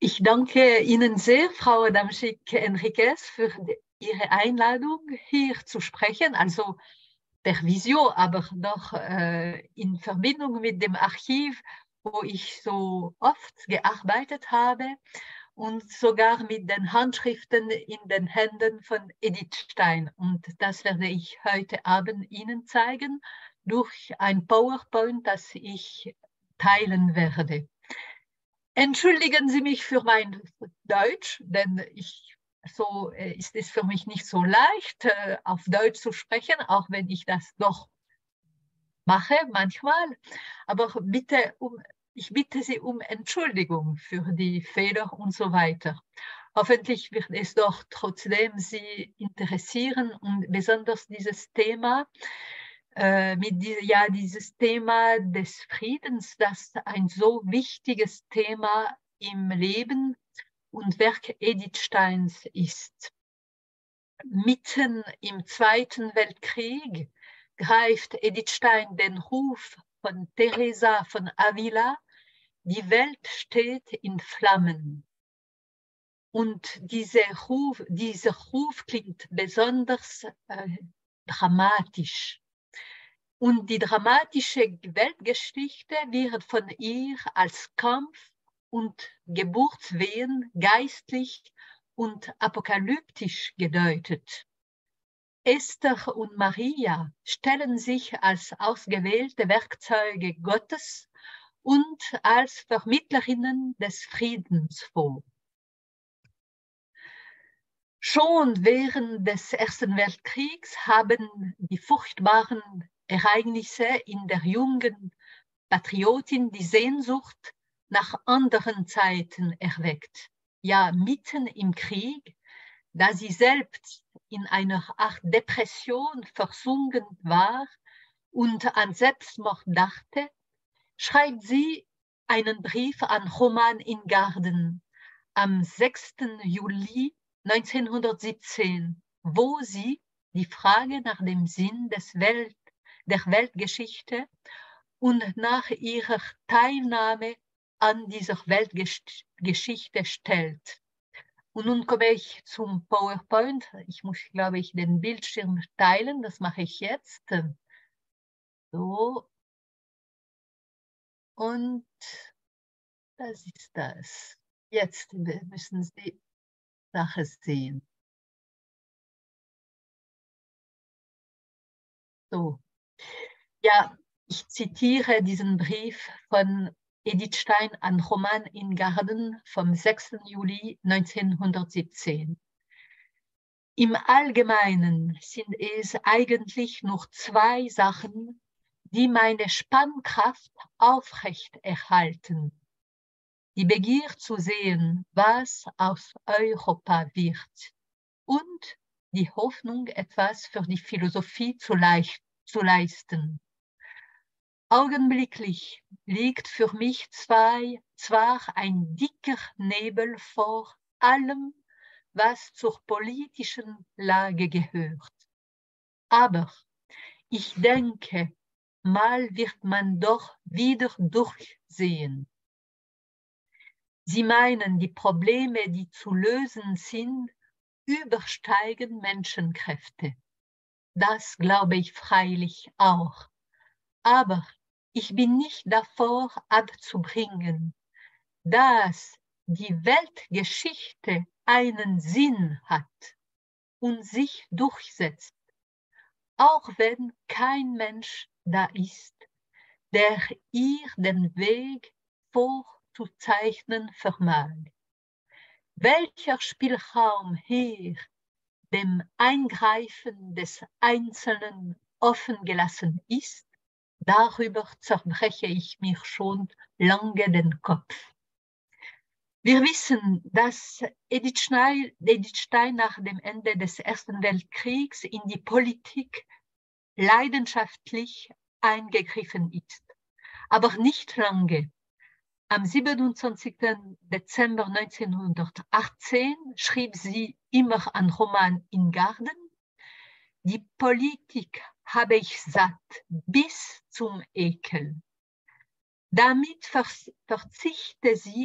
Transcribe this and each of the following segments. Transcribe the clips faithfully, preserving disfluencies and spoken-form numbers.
Ich danke Ihnen sehr, Frau Adamczyk-Enriquez, für die, Ihre Einladung, hier zu sprechen, also per Visio, aber doch äh, in Verbindung mit dem Archiv, wo ich so oft gearbeitet habe und sogar mit den Handschriften in den Händen von Edith Stein. Und das werde ich heute Abend Ihnen zeigen durch ein PowerPoint, das ich teilen werde. Entschuldigen Sie mich für mein Deutsch, denn ich, so äh, ist es für mich nicht so leicht, äh, auf Deutsch zu sprechen, auch wenn ich das doch mache manchmal. Aber bitte um, ich bitte Sie um Entschuldigung für die Fehler und so weiter. Hoffentlich wird es doch trotzdem Sie interessieren und besonders dieses Thema, äh, mit die, ja, dieses Thema des Friedens, das ein so wichtiges Thema im Leben und Werk Edith Steins ist. Mitten im Zweiten Weltkrieg greift Edith Stein den Ruf von Teresa von Avila, die Welt steht in Flammen. Und dieser Ruf, dieser Ruf klingt besonders äh, dramatisch. Und die dramatische Weltgeschichte wird von ihr als Kampf und Geburtswehen geistlich und apokalyptisch gedeutet. Esther und Maria stellen sich als ausgewählte Werkzeuge Gottes und als Vermittlerinnen des Friedens vor. Schon während des Ersten Weltkriegs haben die furchtbaren Ereignisse in der jungen Patriotin die Sehnsucht nach anderen Zeiten erweckt. Ja, mitten im Krieg, da sie selbst in einer Art Depression versunken war und an Selbstmord dachte, schreibt sie einen Brief an Roman Ingarden am sechsten Juli neunzehnhundertsiebzehn, wo sie die Frage nach dem Sinn des Welt, der Weltgeschichte und nach ihrer Teilnahme an dieser Weltgeschichte stellt. Und nun komme ich zum PowerPoint. Ich muss, glaube ich, den Bildschirm teilen. Das mache ich jetzt. So. Und das ist das. Jetzt müssen Sie Sache sehen. So. Ja, ich zitiere diesen Brief von Edith Stein an Roman Ingarden vom sechsten Juli neunzehnhundertsiebzehn. Im Allgemeinen sind es eigentlich nur zwei Sachen, die meine Spannkraft aufrecht erhalten. Die Begier zu sehen, was aus Europa wird, und die Hoffnung, etwas für die Philosophie zu, leicht, zu leisten. Augenblicklich liegt für mich zwei, zwar ein dicker Nebel vor allem, was zur politischen Lage gehört. Aber ich denke, mal wird man doch wieder durchsehen. Sie meinen, die Probleme, die zu lösen sind, übersteigen Menschenkräfte. Das glaube ich freilich auch. Aber ich bin nicht davor abzubringen, dass die Weltgeschichte einen Sinn hat und sich durchsetzt, auch wenn kein Mensch da ist, der ihr den Weg vorzuzeichnen vermag. Welcher Spielraum hier dem Eingreifen des Einzelnen offen gelassen ist, darüber zerbreche ich mir schon lange den Kopf. Wir wissen, dass Edith Stein, Edith Stein nach dem Ende des Ersten Weltkriegs in die Politik leidenschaftlich eingegriffen ist, aber nicht lange. Am siebenundzwanzigsten Dezember neunzehnhundertachtzehn schrieb sie immer an Roman Ingarden: Die Politik habe ich satt bis zum Ekel. Damit verzichte sie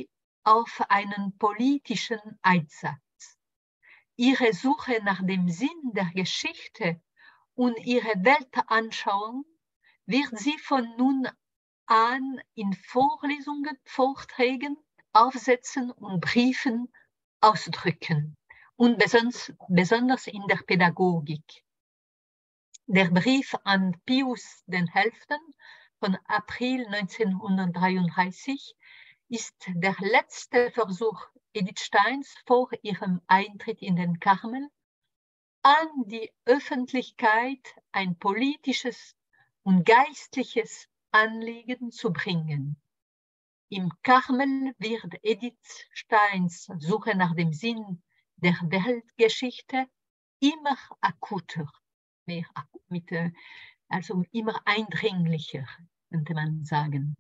auf einen politischen Einsatz. Ihre Suche nach dem Sinn der Geschichte und ihre Weltanschauung wird sie von nun an in Vorlesungen, Vorträgen, Aufsätzen und Briefen ausdrücken und besonders, besonders in der Pädagogik. Der Brief an Pius den Elften von April neunzehnhundertdreiunddreißig ist der letzte Versuch Edith Steins vor ihrem Eintritt in den Karmel, an die Öffentlichkeit ein politisches und geistliches Anliegen zu bringen. Im Karmel wird Edith Steins Suche nach dem Sinn der Weltgeschichte immer akuter, mehr, mit, also immer eindringlicher, könnte man sagen.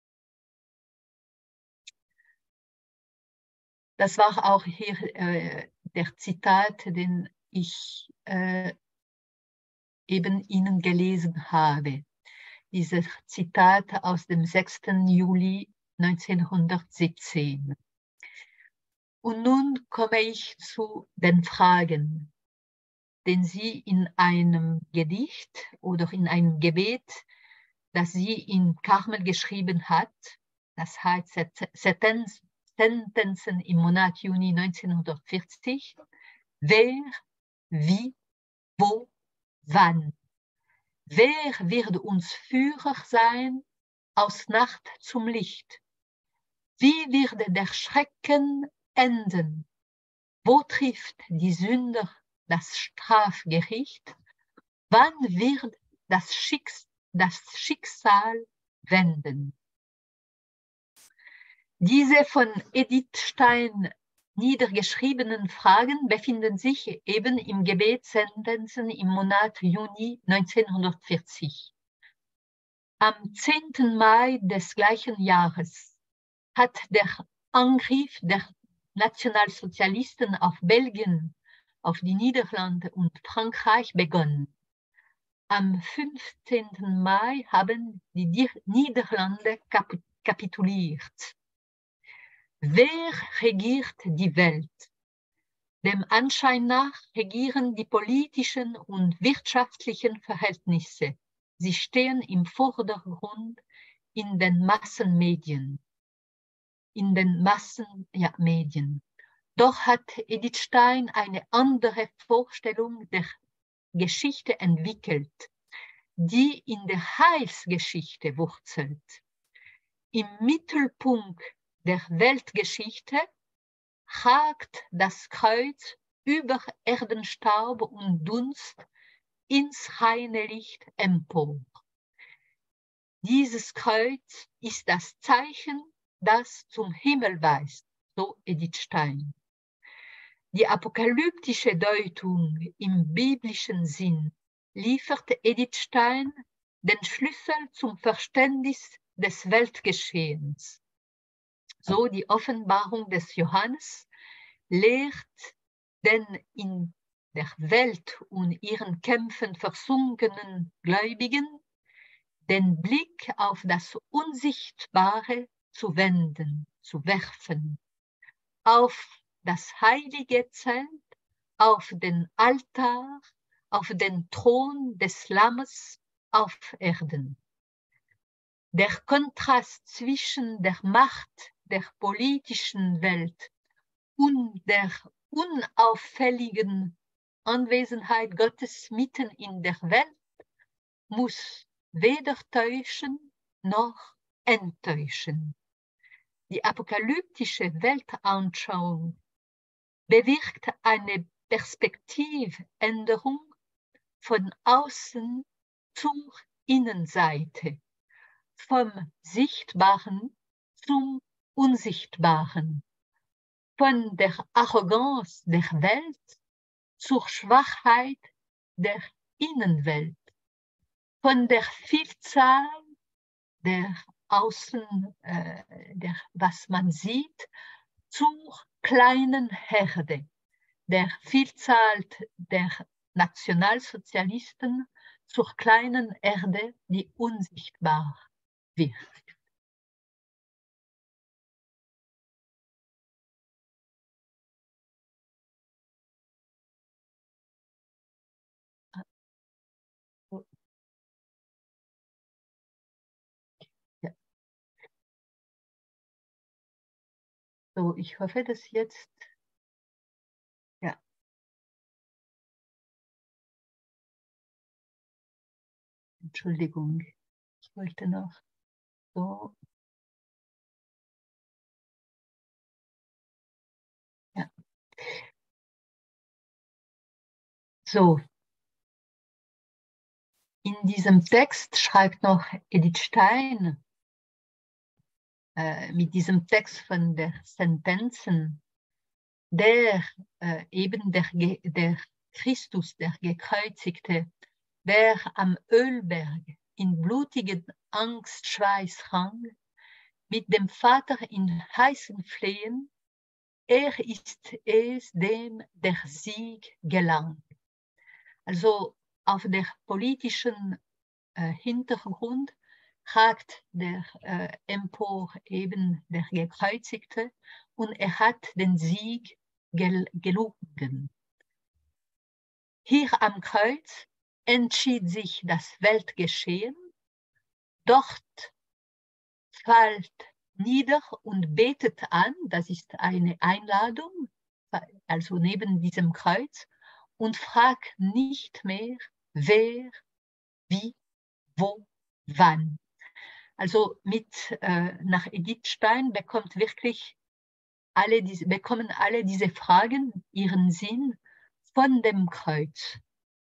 Das war auch hier äh, der Zitat, den ich äh, eben Ihnen gelesen habe. Dieses Zitat aus dem sechsten Juli neunzehnhundertsiebzehn. Und nun komme ich zu den Fragen, den sie in einem Gedicht oder in einem Gebet, das sie in Karmel geschrieben hat, das heißt Sentenzen im Monat Juni neunzehnhundertvierzig, wer, wie, wo, wann. Wer wird uns Führer sein aus Nacht zum Licht? Wie wird der Schrecken enden? Wo trifft die Sünder das Strafgericht? Wann wird das, Schicks das Schicksal wenden? Diese von Edith Stein niedergeschriebenen Fragen befinden sich eben im Gebet Sentenzen im Monat Juni neunzehnhundertvierzig. Am zehnten Mai des gleichen Jahres hat der Angriff der Nationalsozialisten auf Belgien, auf die Niederlande und Frankreich begonnen. Am fünfzehnten Mai haben die Niederlande kap kapituliert. Wer regiert die Welt? Dem Anschein nach regieren die politischen und wirtschaftlichen Verhältnisse. Sie stehen im Vordergrund in den Massenmedien. In den Massenmedien. Doch hat Edith Stein eine andere Vorstellung der Geschichte entwickelt, die in der Heilsgeschichte wurzelt. Im Mittelpunkt der Weltgeschichte ragt das Kreuz über Erdenstaub und Dunst ins reine Licht empor. Dieses Kreuz ist das Zeichen, das zum Himmel weist, so Edith Stein. Die apokalyptische Deutung im biblischen Sinn liefert Edith Stein den Schlüssel zum Verständnis des Weltgeschehens. So die Offenbarung des Johannes lehrt den in der Welt und ihren Kämpfen versunkenen Gläubigen, den Blick auf das Unsichtbare zu wenden, zu werfen, auf das heilige Zelt, auf den Altar, auf den Thron des Lammes auf Erden. Der Kontrast zwischen der Macht der politischen Welt und der unauffälligen Anwesenheit Gottes mitten in der Welt muss weder täuschen noch enttäuschen. Die apokalyptische Weltanschauung bewirkt eine Perspektivänderung von außen zur Innenseite, vom Sichtbaren zum Unsichtbaren, von der Arroganz der Welt zur Schwachheit der Innenwelt, von der Vielzahl der Außen, äh, der, was man sieht, zur kleinen Herde, der Vielzahl der Nationalsozialisten zur kleinen Erde, die unsichtbar wird. Ja. So, ich hoffe, dass jetzt, ja, Entschuldigung, ich wollte noch so, ja. So, in diesem Text schreibt noch Edith Stein, äh, mit diesem Text von der Sentenzen, der äh, eben der, der Christus, der Gekreuzigte, der am Ölberg in blutigen Angstschweiß rang, mit dem Vater in heißen Flehen, er ist es, dem der Sieg gelang. Also auf der politischen äh, Hintergrund ragt der äh, empor eben der Gekreuzigte und er hat den Sieg gel gelungen. Hier am Kreuz entschied sich das Weltgeschehen, dort fällt nieder und betet an, das ist eine Einladung, also neben diesem Kreuz, und fragt nicht mehr, wer, wie, wo, wann. Also mit äh, nach Edith Stein bekommt wirklich alle diese, bekommen alle diese Fragen ihren Sinn von dem Kreuz.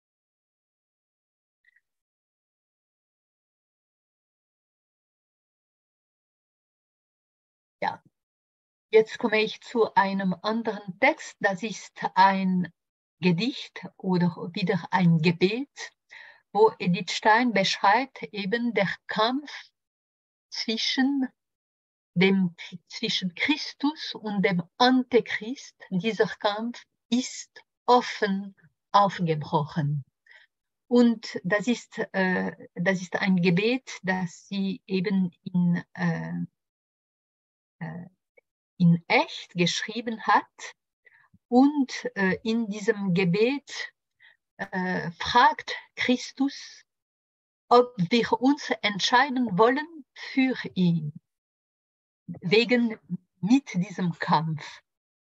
Ja, jetzt komme ich zu einem anderen Text. Das ist ein Gedicht oder wieder ein Gebet, wo Edith Stein beschreibt eben der Kampf zwischen dem, zwischen Christus und dem Antichrist. Dieser Kampf ist offen aufgebrochen. Und das ist, äh, das ist ein Gebet, das sie eben in, äh, äh, in echt geschrieben hat. Und äh, in diesem Gebet äh, fragt Christus, ob wir uns entscheiden wollen für ihn, wegen mit diesem Kampf.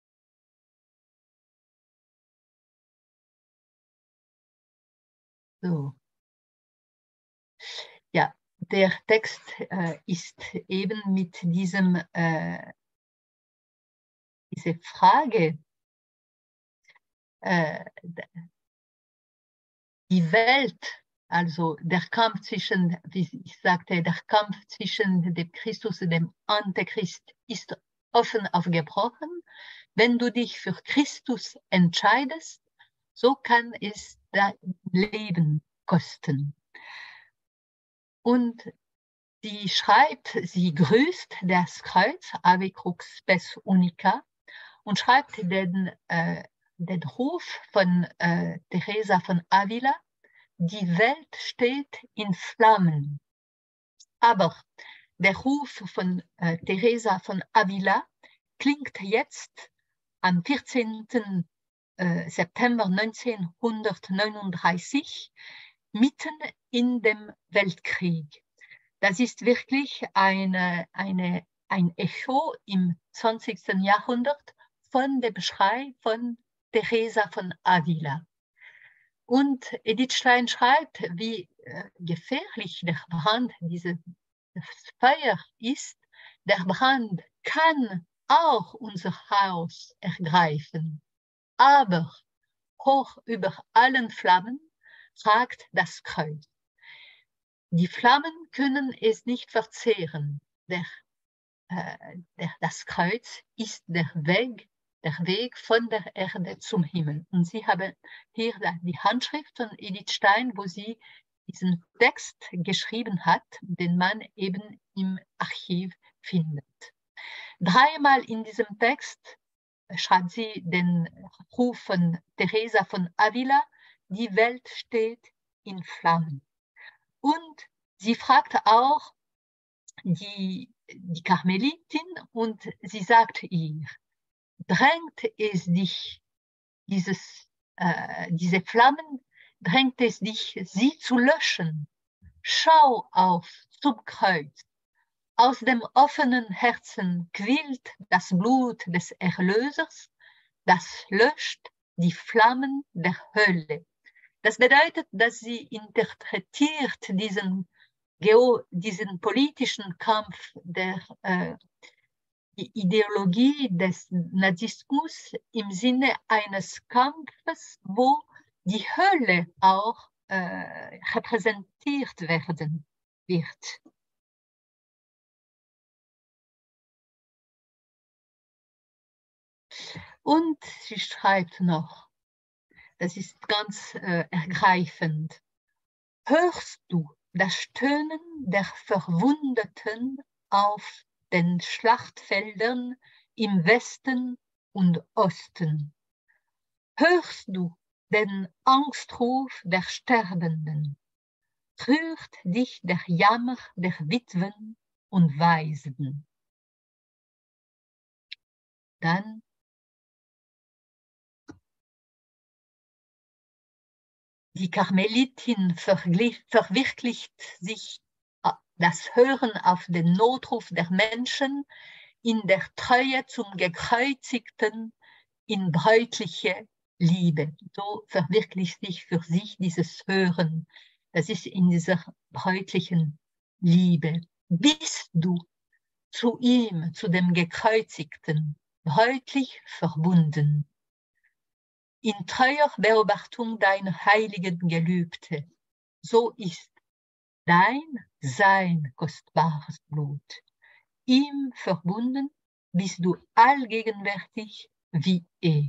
So. Ja, der Text äh, ist eben mit diesem, äh, diese Frage, äh, die Welt, also der Kampf zwischen, wie ich sagte, der Kampf zwischen dem Christus und dem Antichrist ist offen aufgebrochen. Wenn du dich für Christus entscheidest, so kann es dein Leben kosten. Und sie schreibt, sie grüßt das Kreuz, Ave Crux Spes Unica, und schreibt den, äh, den Ruf von äh, Teresa von Avila, die Welt steht in Flammen. Aber der Ruf von äh, Teresa von Avila klingt jetzt am vierzehnten September neunzehnhundertneununddreißig mitten in dem Weltkrieg. Das ist wirklich eine, eine, ein Echo im zwanzigsten Jahrhundert von dem Schrei von Teresa von Avila. Und Edith Stein schreibt, wie äh, gefährlich der Brand, dieses Feuer ist. Der Brand kann auch unser Haus ergreifen. Aber hoch über allen Flammen ragt das Kreuz. Die Flammen können es nicht verzehren. Der, äh, der, das Kreuz ist der Weg, der Weg von der Erde zum Himmel. Und Sie haben hier die Handschrift von Edith Stein, wo sie diesen Text geschrieben hat, den man eben im Archiv findet. Dreimal in diesem Text schreibt sie den Ruf von Teresa von Avila, die Welt steht in Flammen. Und sie fragt auch die, die Karmelitin und sie sagt ihr, drängt es dich, dieses, äh, diese Flammen drängt es dich, sie zu löschen. Schau auf zum Kreuz. Aus dem offenen Herzen quillt das Blut des Erlösers, das löscht die Flammen der Hölle. Das bedeutet, dass sie interpretiert diesen, Geo, diesen politischen Kampf der äh, Ideologie des Nazismus im Sinne eines Kampfes, wo die Hölle auch äh, repräsentiert werden wird. Und sie schreibt noch, das ist ganz äh, ergreifend, hörst du das Stöhnen der Verwundeten auf den Schlachtfeldern im Westen und Osten? Hörst du den Angstruf der Sterbenden? Rührt dich der Jammer der Witwen und Waisen? Dann die Karmelitin verwirklicht sich das Hören auf den Notruf der Menschen in der Treue zum Gekreuzigten in bräutliche Liebe. So verwirklicht sich für sich dieses Hören. Das ist in dieser bräutlichen Liebe. Bist du zu ihm, zu dem Gekreuzigten, bräutlich verbunden? In treuer Beobachtung deiner heiligen Gelübde, so ist dein Sein kostbares Blut. Ihm verbunden bist du allgegenwärtig wie er.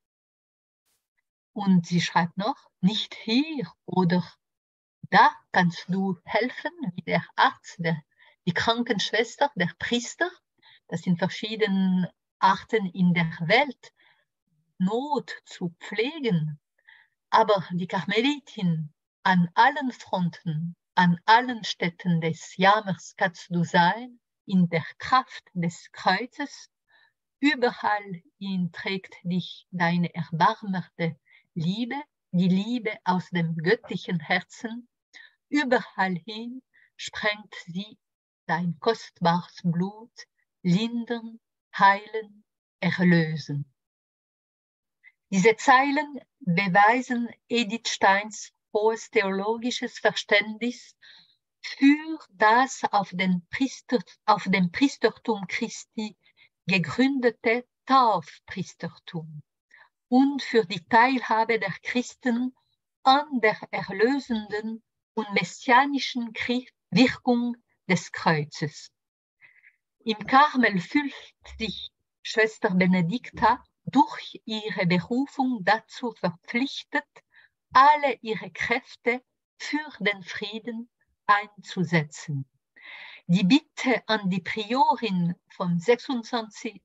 Und sie schreibt noch, nicht hier oder da kannst du helfen, wie der Arzt, der, die Krankenschwester, der Priester. Das sind verschiedene Arten in der Welt, Not zu pflegen. Aber die Karmelitin an allen Fronten, an allen Städten des Jammers kannst du sein, in der Kraft des Kreuzes. Überall hin trägt dich deine erbarmerte Liebe, die Liebe aus dem göttlichen Herzen. Überall hin sprengt sie dein kostbares Blut, lindern, heilen, erlösen. Diese Zeilen beweisen Edith Steins hohes theologisches Verständnis für das auf, den Priester, auf dem Priestertum Christi gegründete Taufpriestertum und für die Teilhabe der Christen an der erlösenden und messianischen Wirkung des Kreuzes. Im Karmel fühlt sich Schwester Benedikta durch ihre Berufung dazu verpflichtet, alle ihre Kräfte für den Frieden einzusetzen. Die Bitte an die Priorin vom sechsundzwanzigsten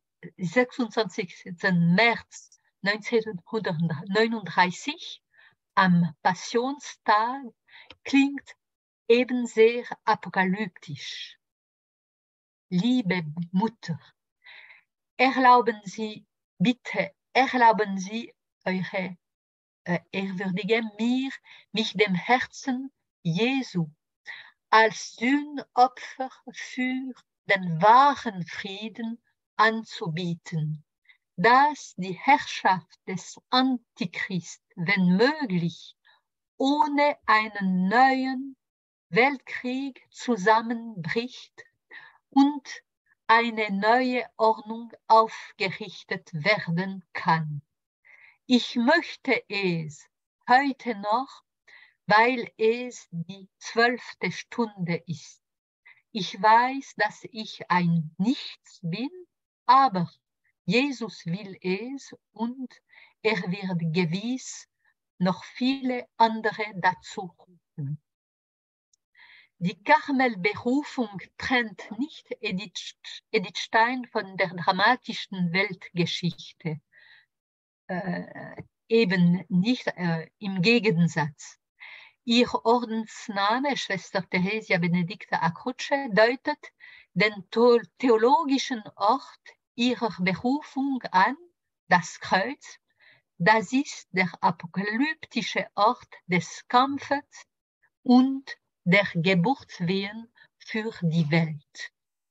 März neunzehnhundertneununddreißig am Passionstag klingt eben sehr apokalyptisch. Liebe Mutter, erlauben Sie, bitte erlauben Sie eure äh, Ehrwürdige mir, mich dem Herzen Jesu als Sühnopfer für den wahren Frieden anzubieten, dass die Herrschaft des Antichrist, wenn möglich, ohne einen neuen Weltkrieg zusammenbricht und eine neue Ordnung aufgerichtet werden kann. Ich möchte es heute noch, weil es die zwölfte Stunde ist. Ich weiß, dass ich ein Nichts bin, aber Jesus will es und er wird gewiss noch viele andere dazu rufen. Die Karmel-Berufung trennt nicht Edith, Edith Stein von der dramatischen Weltgeschichte. Äh, eben nicht äh, im Gegensatz. Ihr Ordensname, Schwester Theresia Benedicta a Croce, deutet den theologischen Ort ihrer Berufung an, das Kreuz, das ist der apokalyptische Ort des Kampfes und der Geburtswehen für die Welt.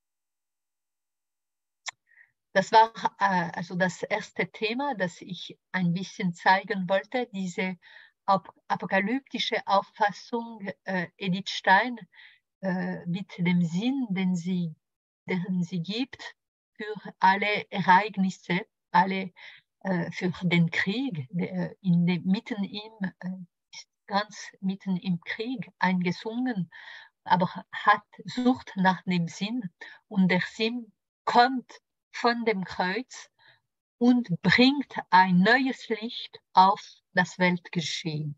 Das war äh, also das erste Thema, das ich ein bisschen zeigen wollte, diese ap apokalyptische Auffassung äh, Edith Stein äh, mit dem Sinn, den sie, den sie gibt für alle Ereignisse, alle, äh, für den Krieg, der in dem, mitten im, äh, ganz mitten im Krieg eingesungen, aber hat sucht nach dem Sinn und der Sinn kommt von dem Kreuz und bringt ein neues Licht auf das Weltgeschehen.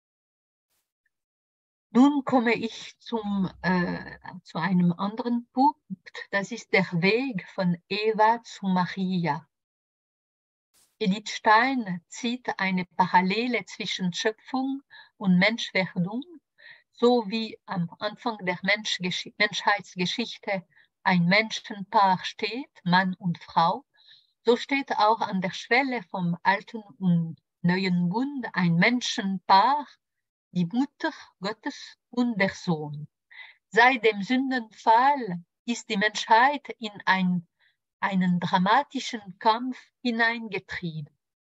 Nun komme ich zum, äh, zu einem anderen Punkt, das ist der Weg von Eva zu Maria. Edith Stein zieht eine Parallele zwischen Schöpfung und Menschwerdung, so wie am Anfang der Menschheitsgeschichte ein Menschenpaar steht, Mann und Frau, so steht auch an der Schwelle vom alten und neuen Bund ein Menschenpaar, die Mutter Gottes und der Sohn. Seit dem Sündenfall ist die Menschheit in ein, einen dramatischen Kampf hineingetrieben.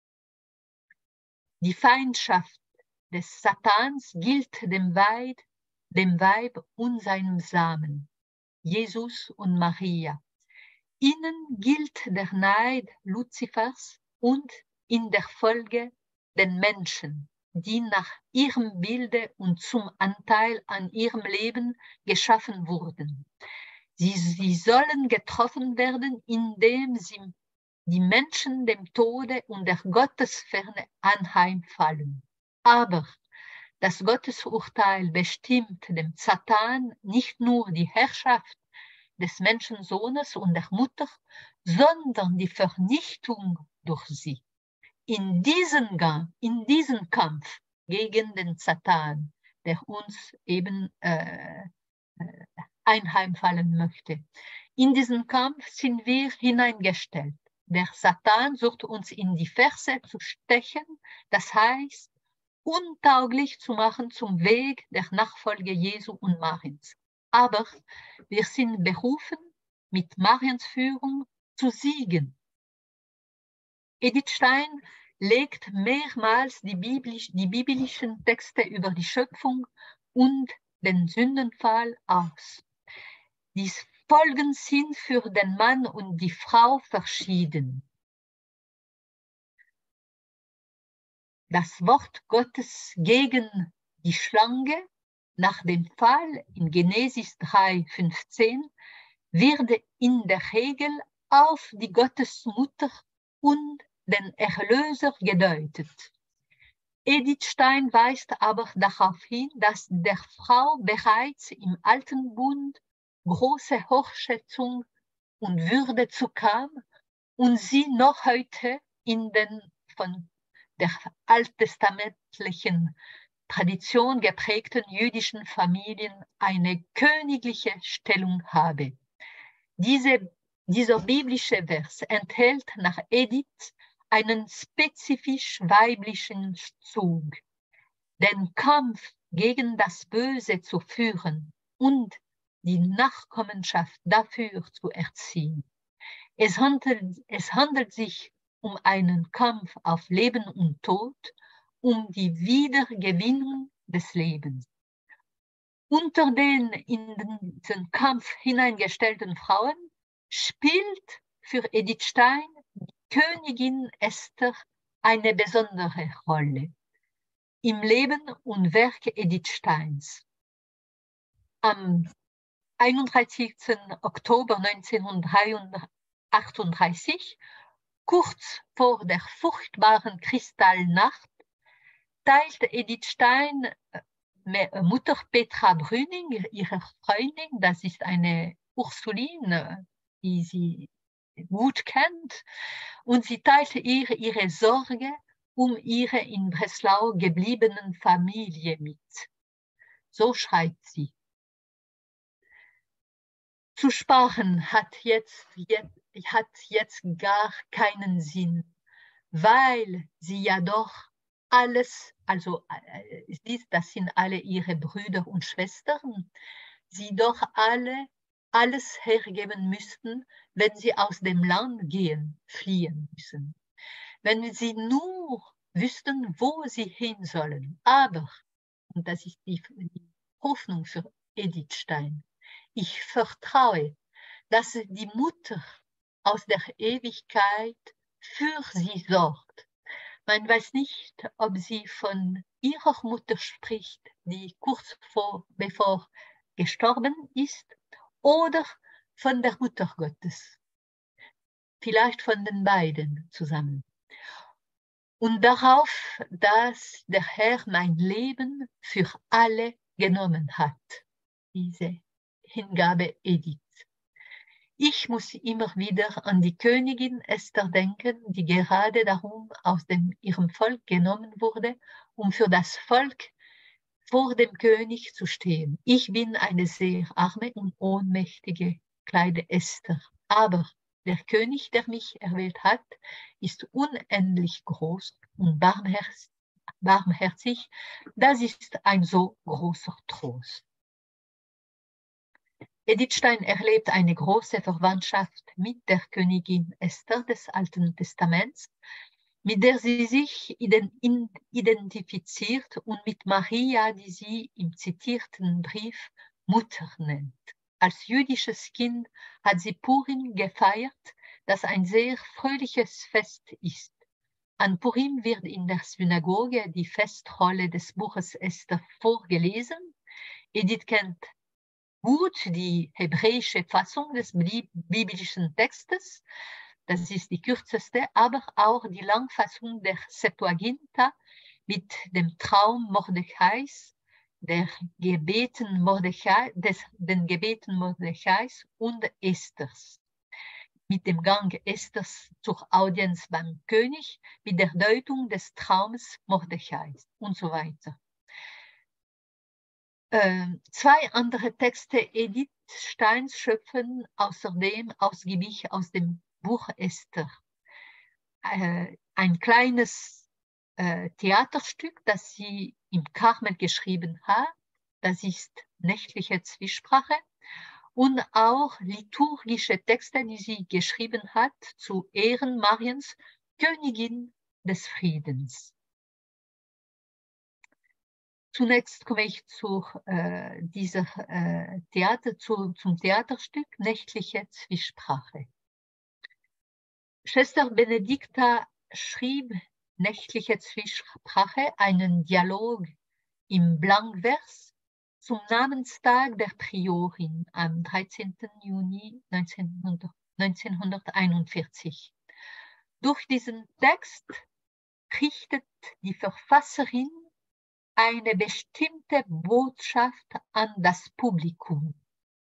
Die Feindschaft des Satans gilt dem Weib, dem Weib und seinem Samen, Jesus und Maria. Ihnen gilt der Neid Luzifers und in der Folge den Menschen, die nach ihrem Bilde und zum Anteil an ihrem Leben geschaffen wurden. Sie, sie sollen getroffen werden, indem sie die Menschen dem Tode und der Gottesferne anheimfallen. Aber das Gottesurteil bestimmt dem Satan nicht nur die Herrschaft des Menschensohnes und der Mutter, sondern die Vernichtung durch sie. In diesen, in diesen Kampf gegen den Satan, der uns eben äh, einheimfallen möchte, in diesen Kampf sind wir hineingestellt. Der Satan sucht uns in die Ferse zu stechen, das heißt, untauglich zu machen zum Weg der Nachfolge Jesu und Mariens. Aber wir sind berufen, mit Mariens Führung zu siegen. Edith Stein legt mehrmals die, biblisch, die biblischen Texte über die Schöpfung und den Sündenfall aus. Die Folgen sind für den Mann und die Frau verschieden. Das Wort Gottes gegen die Schlange nach dem Fall in Genesis drei fünfzehn wird in der Regel auf die Gottesmutter und den Erlöser gedeutet. Edith Stein weist aber darauf hin, dass der Frau bereits im Alten Bund große Hochschätzung und Würde zukam und sie noch heute in den von der alttestamentlichen Tradition geprägten jüdischen Familien eine königliche Stellung habe. Diese, dieser biblische Vers enthält nach Edith einen spezifisch weiblichen Zug, den Kampf gegen das Böse zu führen und die Nachkommenschaft dafür zu erziehen. Es handelt, es handelt sich um einen Kampf auf Leben und Tod, um die Wiedergewinnung des Lebens. Unter den in den Kampf hineingestellten Frauen spielt für Edith Stein die Königin Esther eine besondere Rolle im Leben und Werk Edith Steins. Am einunddreißigsten Oktober neunzehnhundertachtunddreißig, kurz vor der furchtbaren Kristallnacht, teilte Edith Stein Mutter Petra Brüning, ihre Freundin, das ist eine Ursuline, die sie gut kennt, und sie teilte ihr ihre Sorge um ihre in Breslau gebliebenen Familie mit. So schreibt sie. Zu sparen hat jetzt, jetzt, hat jetzt gar keinen Sinn. weil sie ja doch alles, also äh, sie, das sind alle ihre Brüder und Schwestern, sie doch alle alles hergeben müssten, wenn sie aus dem Land gehen, fliehen müssen. Wenn sie nur wüssten, wo sie hin sollen. Aber, und das ist die, die Hoffnung für Edith Stein, ich vertraue, dass die Mutter aus der Ewigkeit für sie sorgt. Man weiß nicht, ob sie von ihrer Mutter spricht, die kurz vor, bevor gestorben ist, oder von der Mutter Gottes. Vielleicht von den beiden zusammen. Und darauf, dass der Herr mein Leben für alle genommen hat. Diese Hingabe Edith. Ich muss immer wieder an die Königin Esther denken, die gerade darum aus dem, ihrem Volk genommen wurde, um für das Volk vor dem König zu stehen. Ich bin eine sehr arme und ohnmächtige kleine Esther, aber der König, der mich erwählt hat, ist unendlich groß und barmherzig. barmherzig. Das ist ein so großer Trost. Edith Stein erlebt eine große Verwandtschaft mit der Königin Esther des Alten Testaments, mit der sie sich identifiziert, und mit Maria, die sie im zitierten Brief Mutter nennt. Als jüdisches Kind hat sie Purim gefeiert, das ein sehr fröhliches Fest ist. An Purim wird in der Synagoge die Festrolle des Buches Esther vorgelesen. Edith kennt gut die hebräische Fassung des biblischen Textes, das ist die kürzeste, aber auch die Langfassung der Septuaginta mit dem Traum Mordechais, der Gebeten Mordechai, des, den Gebeten Mordechais und Esthers. Mit dem Gang Esthers zur Audienz beim König, mit der Deutung des Traums Mordechais und so weiter. Äh, zwei andere Texte Edith Steins schöpfen außerdem ausgiebig aus dem Buch Esther. Äh, ein kleines äh, Theaterstück, das sie im Karmel geschrieben hat, das ist Nächtliche Zwiesprache, und auch liturgische Texte, die sie geschrieben hat zu Ehren Mariens, Königin des Friedens. Zunächst komme ich zu, äh, dieser, äh, Theater, zu, zum Theaterstück Nächtliche Zwiesprache. Schwester Benedikta schrieb Nächtliche Zwiesprache, einen Dialog im Blankvers zum Namenstag der Priorin am dreizehnten Juni neunzehnhunderteinundvierzig. Durch diesen Text richtet die Verfasserin eine bestimmte Botschaft an das Publikum.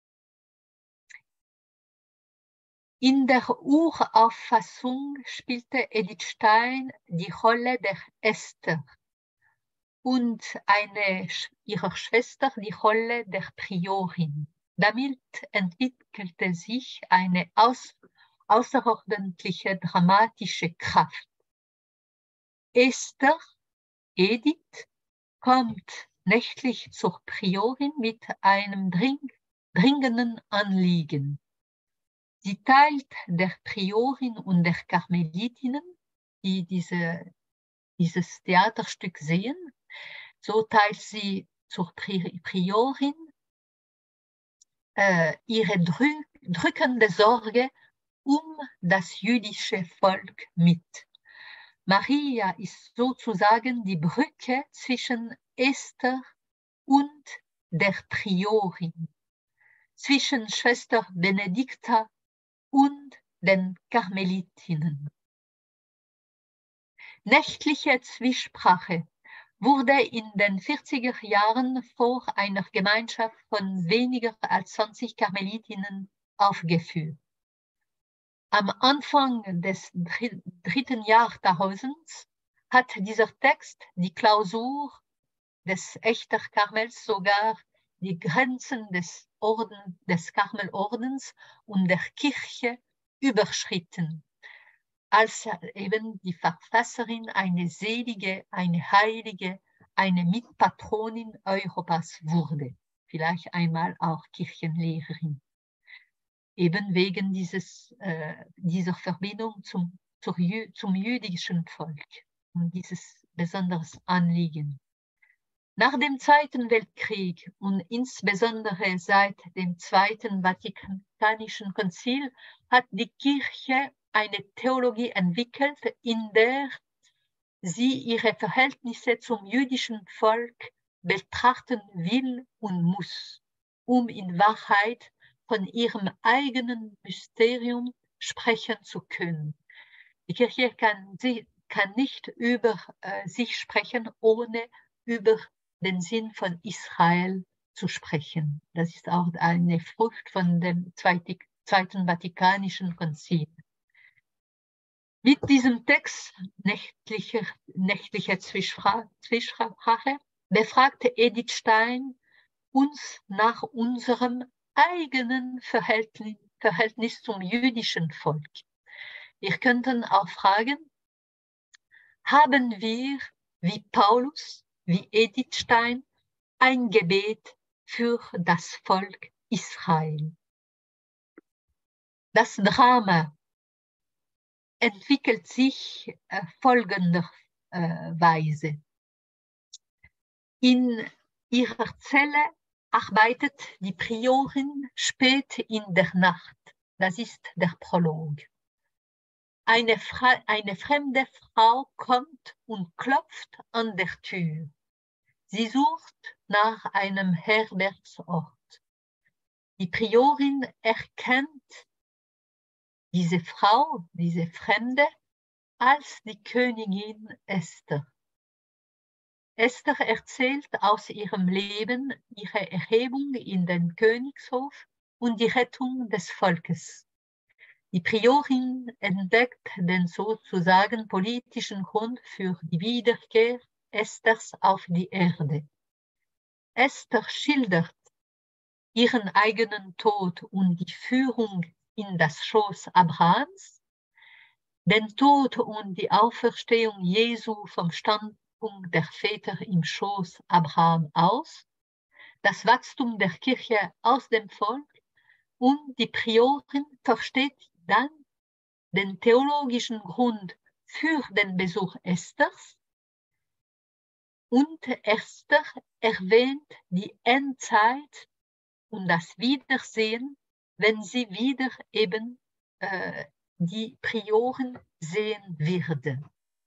In der Urauffassung spielte Edith Stein die Rolle der Esther und eine ihrer Schwester die Rolle der Priorin. Damit entwickelte sich eine aus, außerordentliche dramatische Kraft. Esther, Edith, kommt nächtlich zur Priorin mit einem dring, dringenden Anliegen. Sie teilt der Priorin und der Karmelitinnen, die diese, dieses Theaterstück sehen, so teilt sie zur Priorin äh, ihre drü drückende Sorge um das jüdische Volk mit. Maria ist sozusagen die Brücke zwischen Esther und der Priorin, zwischen Schwester Benedikta und den Karmelitinnen. Nächtliche Zwiesprache wurde in den vierziger Jahren vor einer Gemeinschaft von weniger als zwanzig Karmelitinnen aufgeführt. Am Anfang des dritten Jahrtausends hat dieser Text die Klausur des Echter Karmels, sogar die Grenzen des, Orden, des Karmelordens und der Kirche überschritten. als eben die Verfasserin eine selige, eine heilige, eine Mitpatronin Europas wurde. Vielleicht einmal auch Kirchenlehrerin. Eben wegen dieses, äh, dieser Verbindung zum, zur, zum jüdischen Volk und dieses besonderes Anliegen. Nach dem Zweiten Weltkrieg und insbesondere seit dem Zweiten Vatikanischen Konzil hat die Kirche eine Theologie entwickelt, in der sie ihre Verhältnisse zum jüdischen Volk betrachten will und muss, um in Wahrheit von ihrem eigenen Mysterium sprechen zu können. Die Kirche kann, sie, kann nicht über äh, sich sprechen, ohne über den Sinn von Israel zu sprechen. Das ist auch eine Frucht von dem Zweiten, Zweiten Vatikanischen Konzil. Mit diesem Text, nächtliche, nächtliche Zwischsprache, befragte Edith Stein uns nach unserem eigenen Verhältnis, Verhältnis zum jüdischen Volk. Wir könnten auch fragen, haben wir, wie Paulus, wie Edith Stein, ein Gebet für das Volk Israel? Das Drama entwickelt sich äh, folgenderweise. In ihrer Zelle arbeitet die Priorin spät in der Nacht. Das ist der Prolog. Eine, eine fremde Frau kommt und klopft an der Tür. Sie sucht nach einem Herbergsort. Die Priorin erkennt diese Frau, diese Fremde, als die Königin Esther. Esther erzählt aus ihrem Leben ihre Erhebung in den Königshof und die Rettung des Volkes. Die Priorin entdeckt den sozusagen politischen Grund für die Wiederkehr Esthers auf die Erde. Esther schildert ihren eigenen Tod und die Führung in das Schoß Abrahams, den Tod und die Auferstehung Jesu vom Standpunkt der Väter im Schoß Abraham aus, das Wachstum der Kirche aus dem Volk, und die Priorin versteht dann den theologischen Grund für den Besuch Esthers, und Esther erwähnt die Endzeit und das Wiedersehen, wenn sie wieder eben äh, die Prioren sehen würde.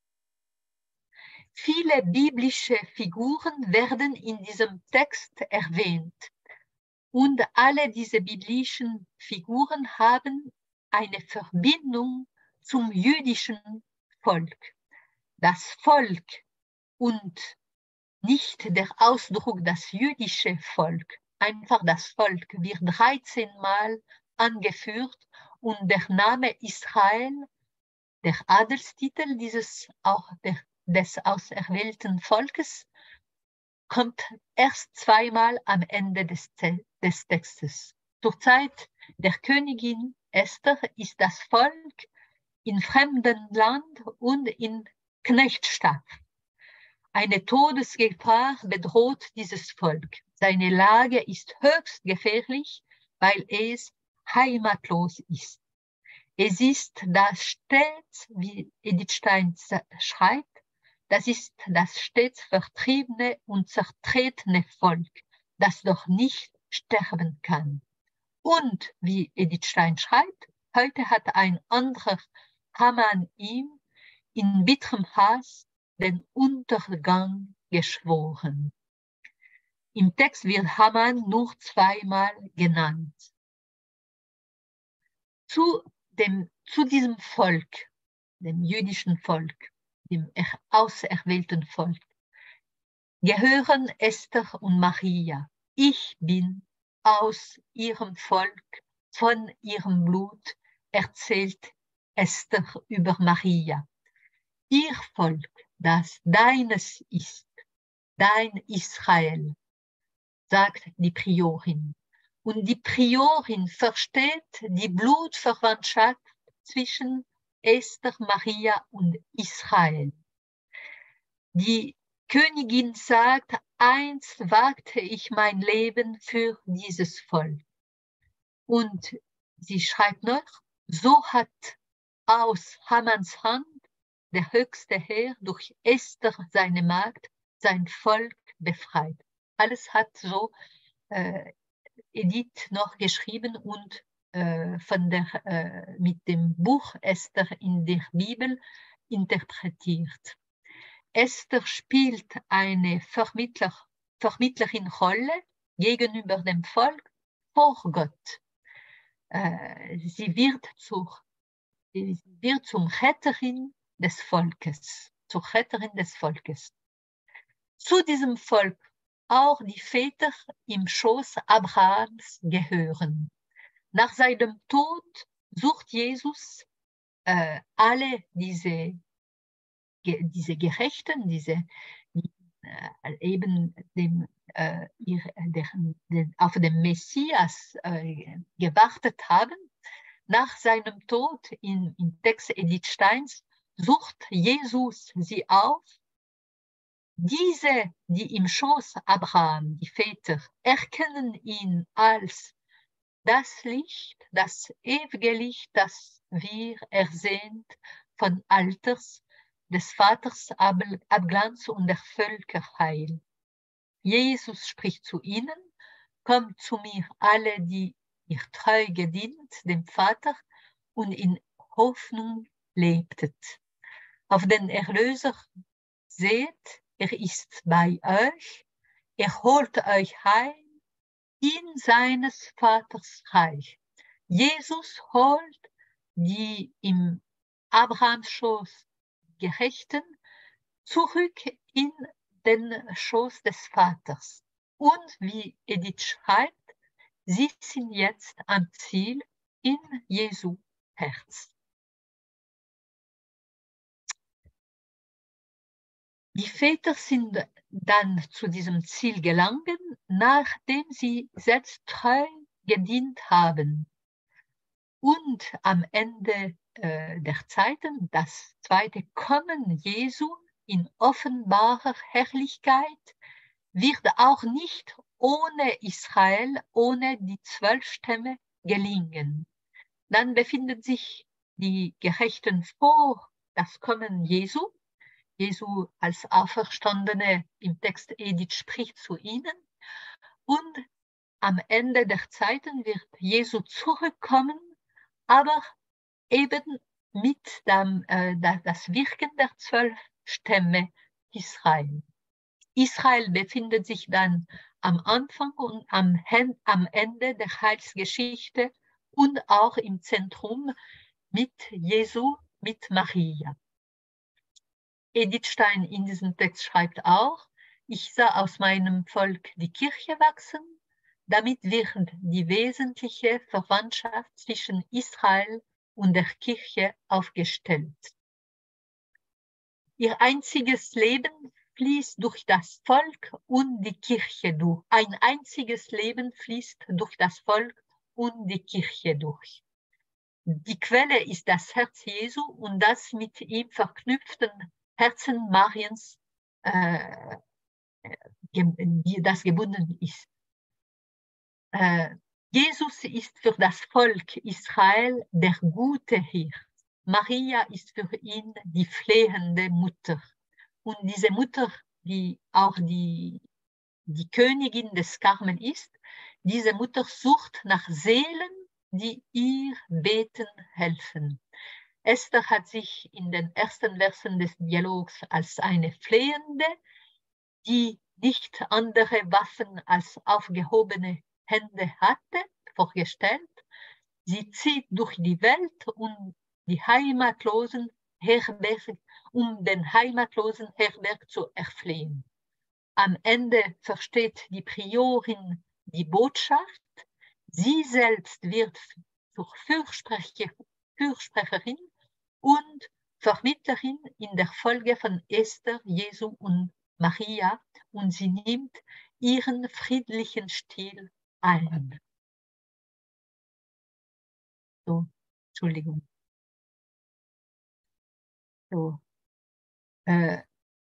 Viele biblische Figuren werden in diesem Text erwähnt. Und alle diese biblischen Figuren haben eine Verbindung zum jüdischen Volk. Das Volk und nicht der Ausdruck das jüdische Volk, einfach das Volk wird dreizehn Mal angeführt und der Name Israel, der Adelstitel dieses auch der, des auserwählten Volkes, kommt erst zweimal am Ende des, des Textes. Zur Zeit der Königin Esther ist das Volk in fremdem Land und in Knechtschaft. Eine Todesgefahr bedroht dieses Volk. Seine Lage ist höchst gefährlich, weil es heimatlos ist. Es ist das stets, wie Edith Stein schreibt, das ist das stets vertriebene und zertretene Volk, das doch nicht sterben kann. Und, wie Edith Stein schreibt, heute hat ein anderer Haman ihm in bitterem Hass den Untergang geschworen. Im Text wird Haman nur zweimal genannt. Zu, dem, zu diesem Volk, dem jüdischen Volk, dem auserwählten Volk, gehören Esther und Maria. Ich bin aus ihrem Volk, von ihrem Blut, erzählt Esther über Maria. Ihr Volk, das deines ist, dein Israel, sagt die Priorin. Und die Priorin versteht die Blutverwandtschaft zwischen Esther, Maria und Israel. Die Königin sagt, einst wagte ich mein Leben für dieses Volk. Und sie schreibt noch, so hat aus Hamans Hand der höchste Herr durch Esther, seine Magd, sein Volk befreit. Alles hat so äh, Edith noch geschrieben und äh, von der, äh, mit dem Buch Esther in der Bibel interpretiert. Esther spielt eine Vermittler, Vermittlerin-Rolle gegenüber dem Volk vor Gott. Äh, sie, wird zur, sie wird zum Retterin des Volkes, zur Retterin des Volkes. Zu diesem Volk auch die Väter im Schoß Abrahams gehören. Nach seinem Tod sucht Jesus äh, alle diese, ge, diese Gerechten, diese, die äh, eben dem, äh, ihr, deren, den, auf den Messias äh, gewartet haben. Nach seinem Tod in, im Text Edith Steins sucht Jesus sie auf. Diese, die im Schoß Abraham, die Väter, erkennen ihn als das Licht, das ewige Licht, das wir ersehnt von Alters, des Vaters Abglanz und der Völker Heil. Jesus spricht zu ihnen, kommt zu mir alle, die ihr treu gedient, dem Vater, und in Hoffnung lebtet. Auf den Erlöser seht, er ist bei euch, er holt euch heim in seines Vaters Reich. Jesus holt die im Abrahams Schoß Gerechten zurück in den Schoß des Vaters. Und wie Edith schreibt, sie sind jetzt am Ziel in Jesu Herz. Die Väter sind dann zu diesem Ziel gelangt, nachdem sie selbst treu gedient haben. Und am Ende äh, der Zeiten, das zweite Kommen Jesu in offenbarer Herrlichkeit, wird auch nicht ohne Israel, ohne die zwölf Stämme gelingen. Dann befinden sich die Gerechten vor das Kommen Jesu. Jesu als Auferstandene im Text Edith spricht zu ihnen. Und am Ende der Zeiten wird Jesu zurückkommen, aber eben mit dem, äh, das Wirken der zwölf Stämme Israel. Israel befindet sich dann am Anfang und am, am Ende der Heilsgeschichte und auch im Zentrum mit Jesu, mit Maria. Edith Stein in diesem Text schreibt auch, ich sah aus meinem Volk die Kirche wachsen, damit wird die wesentliche Verwandtschaft zwischen Israel und der Kirche aufgestellt. Ihr einziges Leben fließt durch das Volk und die Kirche durch. Ein einziges Leben fließt durch das Volk und die Kirche durch. Die Quelle ist das Herz Jesu und das mit ihm verknüpften Herzen Mariens, äh, das gebunden ist. Äh, Jesus ist für das Volk Israel der gute Hirt. Maria ist für ihn die flehende Mutter. Und diese Mutter, die auch die, die Königin des Karmel ist, diese Mutter sucht nach Seelen, die ihr beten helfen. Esther hat sich in den ersten Versen des Dialogs als eine Flehende, die nicht andere Waffen als aufgehobene Hände hatte, vorgestellt. Sie zieht durch die Welt, um die Heimatlosen Herberg, um den heimatlosen Herberg zu erflehen. Am Ende versteht die Priorin die Botschaft. Sie selbst wird zur Fürsprecher, Fürsprecherin und Vermittlerin in der Folge von Esther, Jesu und Maria, und sie nimmt ihren friedlichen Stil ein. So, Entschuldigung. So. Äh,